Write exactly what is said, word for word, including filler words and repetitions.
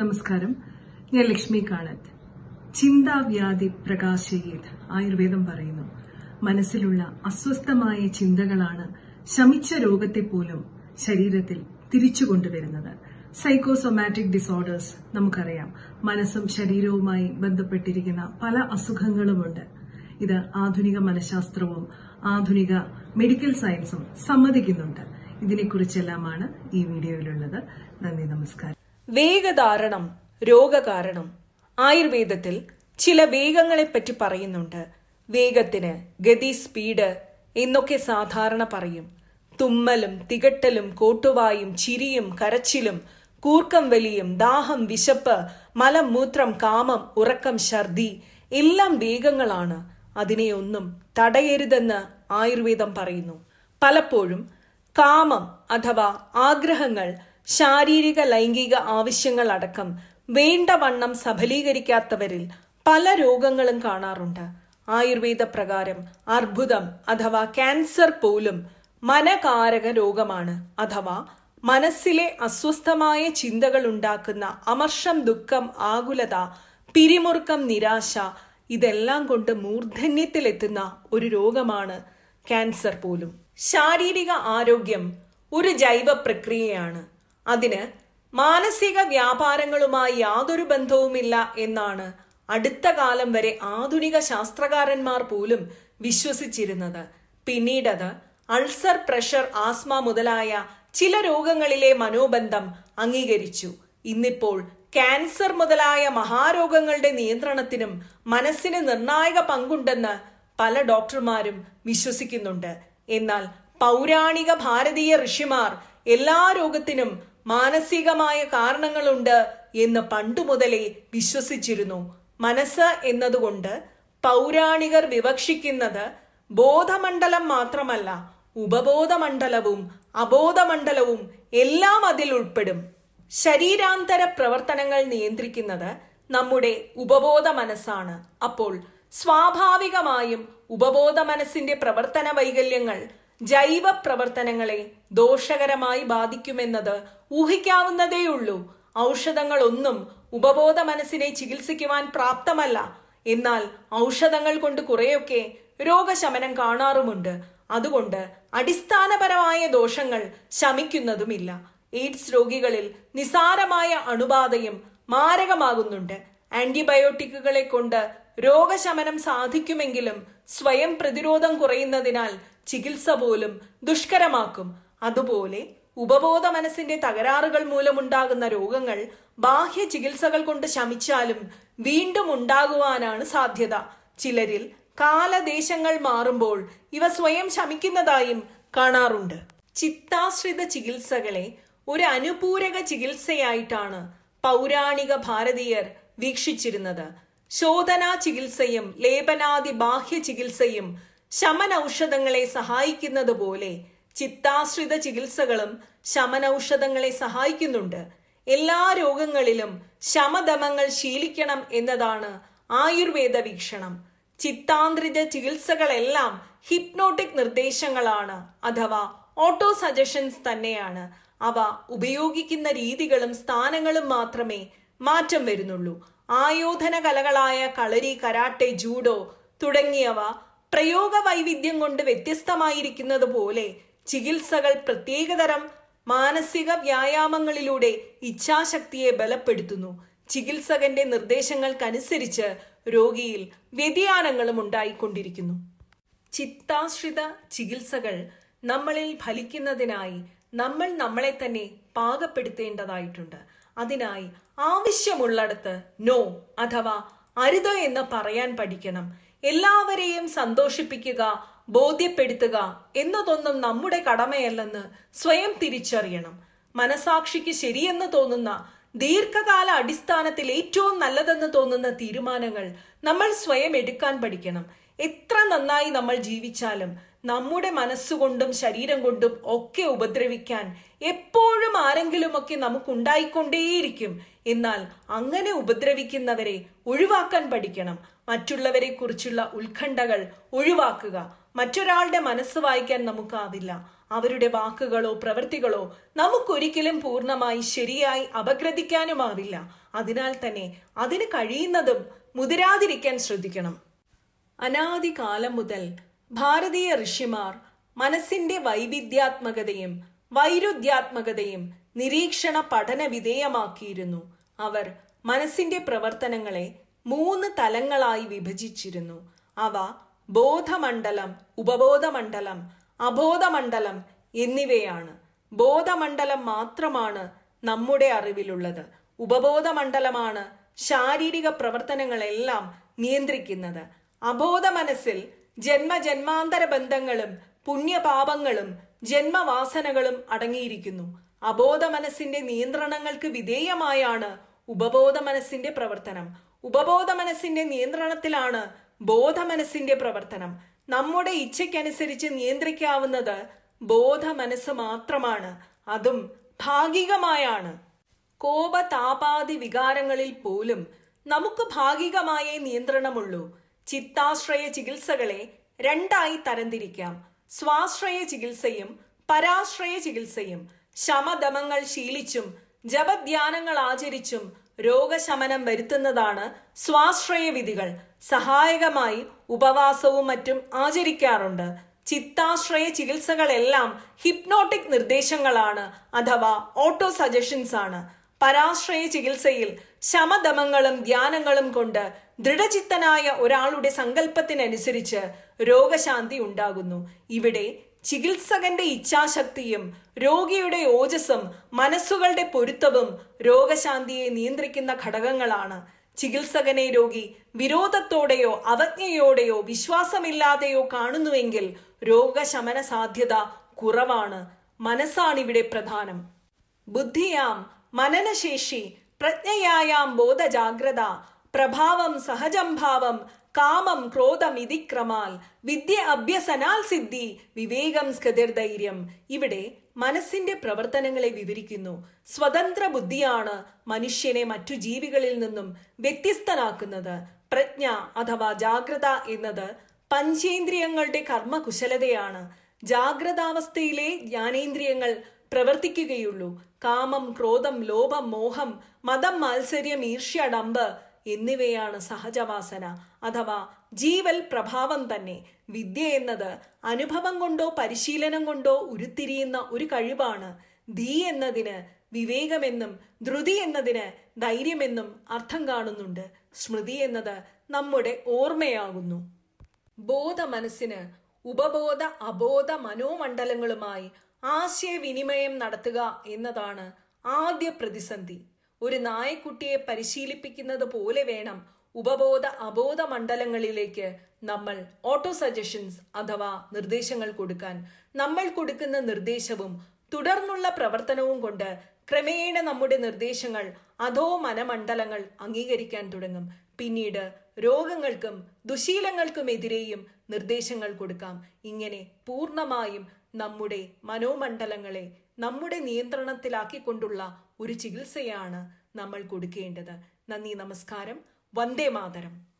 നമസ്കാരം. ഞാൻ ലക്ഷ്മി കാണത്ത്. ചിന്താവ്യാധി പ്രകാശയേത് ആയുർവേദം പറയുന്നു, മനസ്സിലുള്ള അസ്വസ്ഥമായ ചിന്തകളാണ് ശമിച്ച രോഗത്തെ പോലും ശരീരത്തിൽ തിരിച്ചു കൊണ്ടുവരുന്നത്. സൈക്കോസൊമാറ്റിക് ഡിസോർഡേഴ്സ് നമുക്കറിയാം. മനസ്സും ശരീരവുമായി ബന്ധപ്പെട്ടിരിക്കുന്ന പല അസുഖങ്ങളുമുണ്ട്. ഇത് ആധുനിക മനഃശാസ്ത്രവും ആധുനിക മെഡിക്കൽ സയൻസും സമ്മതിക്കുന്നുണ്ട്. ഇതിനെക്കുറിച്ചെല്ലാമാണ് ഈ വീഡിയോയിലുള്ളത്. നന്ദി, നമസ്കാരം. വേഗധാരണം രോഗകാരണം. ആയുർവേദത്തിൽ ചില വേഗങ്ങളെപ്പറ്റി പറയുന്നുണ്ട്. വേഗത്തിന് ഗതി, സ്പീഡ് എന്നൊക്കെ സാധാരണ പറയും. തുമ്മലും തികട്ടലും കോട്ടുവായും ചിരിയും കരച്ചിലും കൂർക്കം വലിയും ദാഹം വിശപ്പ് മലം മൂത്രം കാമം ഉറക്കം ഛർദി എല്ലാം വേഗങ്ങളാണ്. അതിനെയൊന്നും തടയരുതെന്ന് ആയുർവേദം പറയുന്നു. പലപ്പോഴും കാമം അഥവാ ആഗ്രഹങ്ങൾ, ശാരീരിക ലൈംഗിക ആവശ്യങ്ങൾ അടക്കം വേണ്ടവണ്ണം സഫലീകരിക്കാത്തവരിൽ പല രോഗങ്ങളും കാണാറുണ്ട്. ആയുർവേദ പ്രകാരം അർബുദം അഥവാ ക്യാൻസർ പോലും മനകാരക രോഗമാണ്. അഥവാ മനസ്സിലെ അസ്വസ്ഥമായ ചിന്തകൾ ഉണ്ടാക്കുന്ന അമർഷം, ദുഃഖം, ആകുലത, പിരിമുറുക്കം, നിരാശ ഇതെല്ലാം കൊണ്ട് മൂർധന്യത്തിലെത്തുന്ന ഒരു രോഗമാണ് ക്യാൻസർ പോലും. ശാരീരിക ആരോഗ്യം ഒരു ജൈവ പ്രക്രിയയാണ്. അതിന് മാനസിക വ്യാപാരങ്ങളുമായി യാതൊരു ബന്ധവുമില്ല എന്നാണ് അടുത്ത കാലം വരെ ആധുനിക ശാസ്ത്രകാരന്മാർ പോലും വിശ്വസിച്ചിരുന്നത്. പിന്നീടത് അൾസർ, പ്രഷർ, ആസ്മ മുതലായ ചില രോഗങ്ങളിലെ മനോബന്ധം അംഗീകരിച്ചു. ഇന്നിപ്പോൾ ക്യാൻസർ മുതലായ മഹാരോഗങ്ങളുടെ നിയന്ത്രണത്തിനും മനസ്സിന് നിർണായക പങ്കുണ്ടെന്ന് പല ഡോക്ടർമാരും വിശ്വസിക്കുന്നുണ്ട്. എന്നാൽ പൗരാണിക ഭാരതീയ ഋഷിമാർ എല്ലാ രോഗത്തിനും മാനസികമായ കാരണങ്ങളുണ്ട് എന്ന് പണ്ടുമുതലേ വിശ്വസിച്ചിരുന്നു. മനസ്സ് എന്നതുകൊണ്ട് പൗരാണികർ വിവക്ഷിക്കുന്നത് ബോധമണ്ഡലം മാത്രമല്ല, ഉപബോധമണ്ഡലവും അബോധമണ്ഡലവും എല്ലാം അതിൽ ഉൾപ്പെടും. ശരീരാന്തര പ്രവർത്തനങ്ങൾ നിയന്ത്രിക്കുന്നത് നമ്മുടെ ഉപബോധ മനസ്സാണ്. അപ്പോൾ സ്വാഭാവികമായും ഉപബോധ മനസ്സിന്റെ പ്രവർത്തന വൈകല്യങ്ങൾ ജൈവ പ്രവർത്തനങ്ങളെ ദോഷകരമായി ബാധിക്കുമെന്നത് ഊഹിക്കാവുന്നതേയുള്ളൂ. ഔഷധങ്ങളൊന്നും ഉപബോധ മനസ്സിനെ ചികിത്സിക്കുവാൻ പ്രാപ്തമല്ല. എന്നാൽ ഔഷധങ്ങൾ കൊണ്ട് കുറെയൊക്കെ രോഗശമനം കാണാറുമുണ്ട്. അതുകൊണ്ട് അടിസ്ഥാനപരമായ ദോഷങ്ങൾ ശമിക്കുന്നതുമില്ല. എയ്ഡ്സ് രോഗികളിൽ നിസാരമായ അണുബാധയും മാരകമാകുന്നുണ്ട്. ആന്റിബയോട്ടിക്കുകളെ കൊണ്ട് രോഗശമനം സാധിക്കുമെങ്കിലും സ്വയം പ്രതിരോധം കുറയുന്നതിനാൽ ചികിത്സ പോലും ദുഷ്കരമാക്കും. അതുപോലെ ഉപബോധ മനസ്സിന്റെ തകരാറുകൾ മൂലമുണ്ടാകുന്ന രോഗങ്ങൾ ബാഹ്യ ചികിത്സകൾ കൊണ്ട് ശമിച്ചാലും വീണ്ടും ഉണ്ടാകുവാനാണ് സാധ്യത. ചിലരിൽ കാലദേശങ്ങൾ മാറുമ്പോൾ ഇവ സ്വയം ശമിക്കുന്നതായും കാണാറുണ്ട്. ചിത്താശ്രിത ചികിത്സകളെ ഒരു അനുപൂരക ചികിത്സയായിട്ടാണ് പൗരാണിക ഭാരതീയർ വീക്ഷിച്ചിരുന്നത്. ശോധനാ ചികിത്സയും ലേപനാദി ബാഹ്യ ചികിത്സയും ശമനൌഷധങ്ങളെ സഹായിക്കുന്നത് പോലെ ചിത്താശ്രിത ചികിത്സകളും ശമനൌഷധങ്ങളെ സഹായിക്കുന്നുണ്ട്. എല്ലാ രോഗങ്ങളിലും ശമദമങ്ങൾ ശീലിക്കണം എന്നതാണ് ആയുർവേദ വീക്ഷണം. ചിത്താന്ത്രിത ചികിത്സകളെല്ലാം ഹിപ്നോട്ടിക് നിർദ്ദേശങ്ങളാണ്, അഥവാ ഓട്ടോ സജഷൻസ് തന്നെയാണ്. അവ ഉപയോഗിക്കുന്ന രീതികളും സ്ഥാനങ്ങളും മാത്രമേ മാറ്റം വരുന്നുള്ളൂ. ആയോധന കലകളായ കളരി, കരാട്ടെ, ജൂഡോ തുടങ്ങിയവ പ്രയോഗ വൈവിധ്യം കൊണ്ട് വ്യത്യസ്തമായിരിക്കുന്നത് പോലെ ചികിത്സകൾ പ്രത്യേകതരം മാനസിക വ്യായാമങ്ങളിലൂടെ ഇച്ഛാശക്തിയെ ബലപ്പെടുത്തുന്നു. ചികിത്സകന്റെ നിർദ്ദേശങ്ങൾക്കനുസരിച്ച് രോഗിയിൽ വ്യതിയാനങ്ങളും ഉണ്ടായിക്കൊണ്ടിരിക്കുന്നു. ചിത്താശ്രിത ചികിത്സകൾ നമ്മളിൽ ഫലിക്കുന്നതിനായി നമ്മൾ നമ്മളെ തന്നെ പാകപ്പെടുത്തേണ്ടതായിട്ടുണ്ട്. അതിനായി ആവശ്യമുള്ളിടത്ത് നോ അഥവാ അരുത് എന്ന് പറയാൻ പഠിക്കണം. എല്ലാവരെയും സന്തോഷിപ്പിക്കുക, ബോധ്യപ്പെടുത്തുക എന്നതൊന്നും നമ്മുടെ കടമയല്ലെന്ന് സ്വയം തിരിച്ചറിയണം. മനസാക്ഷിക്ക് ശരിയെന്ന് തോന്നുന്ന, ദീർഘകാല അടിസ്ഥാനത്തിൽ ഏറ്റവും നല്ലതെന്ന് തോന്നുന്ന തീരുമാനങ്ങൾ നമ്മൾ സ്വയം എടുക്കാൻ പഠിക്കണം. എത്ര നന്നായി നമ്മൾ ജീവിച്ചാലും നമ്മുടെ മനസ്സുകൊണ്ടും ശരീരം കൊണ്ടും ഒക്കെ ഉപദ്രവിക്കാൻ എപ്പോഴും ആരെങ്കിലുമൊക്കെ നമുക്കുണ്ടായിക്കൊണ്ടേയിരിക്കും. എന്നാൽ അങ്ങനെ ഉപദ്രവിക്കുന്നവരെ ഒഴിവാക്കാൻ പഠിക്കണം. മറ്റുള്ളവരെ കുറിച്ചുള്ള ഉത്കണ്ഠകൾ ഒഴിവാക്കുക. മറ്റൊരാളുടെ മനസ്സ് വായിക്കാൻ നമുക്കാവില്ല. അവരുടെ വാക്കുകളോ പ്രവൃത്തികളോ നമുക്കൊരിക്കലും പൂർണ്ണമായി ശരിയായി അപഗ്രഥിക്കാനുമാവില്ല. അതിനാൽ തന്നെ അതിന് കഴിയുന്നതും മുതിരാതിരിക്കാൻ ശ്രദ്ധിക്കണം. അനാദികാലം മുതൽ ഭാരതീയ ഋഷിമാർ മനസ്സിന്റെ വൈവിധ്യാത്മകതയും വൈരുദ്ധ്യാത്മകതയും നിരീക്ഷണ പഠന വിധേയമാക്കിയിരുന്നു. അവർ മനസ്സിന്റെ പ്രവർത്തനങ്ങളെ മൂന്ന് തലങ്ങളായി വിഭജിച്ചിരുന്നു. അവ ബോധമണ്ഡലം, ഉപബോധമണ്ഡലം, അബോധമണ്ഡലം എന്നിവയാണ്. ബോധമണ്ഡലം മാത്രമാണ് നമ്മുടെ അറിവിലുള്ളത്. ഉപബോധമണ്ഡലമാണ് ശാരീരിക പ്രവർത്തനങ്ങളെല്ലാം നിയന്ത്രിക്കുന്നത്. അബോധ മനസ്സിൽ ജന്മജന്മാന്തര ബന്ധങ്ങളും പുണ്യപാപങ്ങളും ജന്മവാസനകളും അടങ്ങിയിരിക്കുന്നു. അബോധ മനസ്സിന്റെ നിയന്ത്രണങ്ങൾക്ക് വിധേയമായാണ് ഉപബോധ മനസ്സിന്റെ പ്രവർത്തനം. ഉപബോധ മനസ്സിന്റെ നിയന്ത്രണത്തിലാണ് ബോധ മനസ്സിന്റെ പ്രവർത്തനം. നമ്മുടെ ഇച്ഛയ്ക്കനുസരിച്ച് നിയന്ത്രിക്കാവുന്നത് ബോധ മനസ്സ് മാത്രമാണ്, അതും ഭാഗികമായാണ്. കോപതാപാദി വികാരങ്ങളിൽ പോലും നമുക്ക് ഭാഗികമായേ നിയന്ത്രണമുള്ളൂ. ചിത്താശ്രയ ചികിത്സകളെ രണ്ടായി തരംതിരിക്കാം: സ്വാശ്രയ ചികിത്സയും പരാശ്രയ ചികിത്സയും. ശമദമങ്ങൾ ശീലിച്ചും ജപധ്യാനങ്ങൾ ആചരിച്ചും രോഗശമനം വരുത്തുന്നതാണ് സ്വാശ്രയ വിധികൾ. സഹായകമായി ഉപവാസവും മറ്റും ആചരിക്കാറുണ്ട്. ചിത്താശ്രയ ചികിത്സകളെല്ലാം ഹിപ്നോട്ടിക് നിർദ്ദേശങ്ങളാണ് അഥവാ ഓട്ടോ സജഷൻസ് ആണ്. പരാശ്രയ ചികിത്സയിൽ ശമദമങ്ങളും ധ്യാനങ്ങളും കൊണ്ട് ദൃഢചിത്തനായ ഒരാളുടെ സങ്കല്പത്തിനനുസരിച്ച് രോഗശാന്തി ഉണ്ടാകുന്നു. ഇവിടെ ചികിത്സകന്റെ ഇച്ഛാശക്തിയും രോഗിയുടെ ഓജസ്സും മനസ്സുകളുടെ പൊരുത്തവും രോഗശാന്തിയെ നിയന്ത്രിക്കുന്ന ഘടകങ്ങളാണ്. ചികിത്സകനെ രോഗി വിരോധത്തോടെയോ അവജ്ഞയോടെയോ വിശ്വാസമില്ലാതെയോ കാണുന്നുവെങ്കിൽ രോഗശമന സാധ്യത കുറവാണ്. മനസ്സാണിവിടെ പ്രധാനം. ബുദ്ധിയാം മനനശേഷി, പ്രജ്ഞയായാം ബോധജാഗ്രത, പ്രഭാവം സഹജം ഭാവം, കാമം ക്രോധമിതിക്രമാൽ, വിദ്യ അഭ്യസനാൽ സിദ്ധി, വിവേകം സ്കൃതിർധൈര്യം. ഇവിടെ മനസ്സിന്റെ പ്രവർത്തനങ്ങളെ വിവരിക്കുന്നു. സ്വതന്ത്ര ബുദ്ധിയാണ് മനുഷ്യനെ മറ്റു ജീവികളിൽ നിന്നും വ്യത്യസ്തനാക്കുന്നത്. പ്രജ്ഞ അഥവാ ജാഗ്രത എന്നത് പഞ്ചേന്ദ്രിയങ്ങളുടെ കർമ്മകുശലതയാണ്. ജാഗ്രതാവസ്ഥയിലെ ജ്ഞാനേന്ദ്രിയങ്ങൾ പ്രവർത്തിക്കുകയുള്ളൂ. കാമം, ക്രോധം, ലോഭം, മോഹം, മതം, മാത്സര്യം, ഈർഷ്യ, ഡംബ് എന്നിവയാണ് സഹജവാസന അഥവാ ജീവൽ പ്രഭാവം തന്നെ. വിദ്യ എന്നത് അനുഭവം കൊണ്ടോ പരിശീലനം കൊണ്ടോ ഉരുത്തിരിയുന്ന ഒരു കഴിവാണ്. ധീ എന്നതിന് വിവേകമെന്നും ധൃതി എന്നതിന് ധൈര്യമെന്നും അർത്ഥം കാണുന്നുണ്ട്. സ്മൃതി എന്നത് നമ്മുടെ ഓർമ്മയാകുന്നു. ബോധ മനസ്സിന് ഉപബോധ അബോധ മനോമണ്ഡലങ്ങളുമായി ആശയവിനിമയം നടത്തുക എന്നതാണ് ആദ്യ പ്രതിസന്ധി. ഒരു നായക്കുട്ടിയെ പരിശീലിപ്പിക്കുന്നത് പോലെ വേണം ഉപബോധ അബോധ മണ്ഡലങ്ങളിലേക്ക് നമ്മൾ ഓട്ടോ സജഷൻസ് അഥവാ നിർദ്ദേശങ്ങൾ കൊടുക്കാൻ. നമ്മൾ കൊടുക്കുന്ന നിർദ്ദേശവും തുടർന്നുള്ള പ്രവർത്തനവും കൊണ്ട് ക്രമേണ നമ്മുടെ നിർദ്ദേശങ്ങൾ അധോ മനമണ്ഡലങ്ങൾ അംഗീകരിക്കാൻ തുടങ്ങും. പിന്നീട് രോഗങ്ങൾക്കും ദുശീലങ്ങൾക്കുമെതിരെയും നിർദ്ദേശങ്ങൾ കൊടുക്കാം. ഇങ്ങനെ പൂർണ്ണമായും നമ്മുടെ മനോമണ്ഡലങ്ങളെ നമ്മുടെ നിയന്ത്രണത്തിലാക്കിക്കൊണ്ടുള്ള ഒരു ചികിത്സയാണ് നമ്മൾ കൊടുക്കേണ്ടത്. നന്ദി, നമസ്കാരം. വന്ദേ മാതരം.